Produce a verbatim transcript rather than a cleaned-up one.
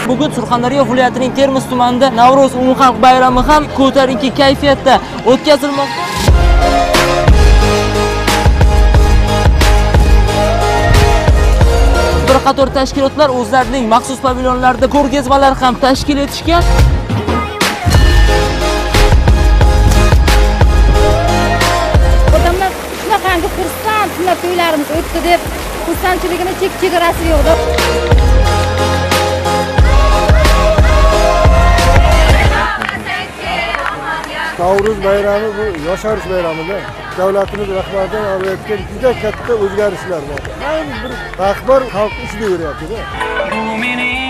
Bugun Surxondaryo viloyatining Termiz tumanida Navro'z umumxalq bayrami ham ko'tarinki kayfiyatda o'tkazilmoqda. Bir qator tashkilotlar o'zlarining maxsus pavilyonlarida ko'rgazmalar ham tashkil etishgan. Odamlar shunaqangi xursand, shunday to'ylarimiz o'tdi deb xursandchiligini chek-chegarasi yo'q. Navruz bayrami bu yosharish bayramiga davlatimiz rahbaridan olayotgan juda katta o'zgarishlar bor. Har bir rahbar xalq ichida yurayapti-da.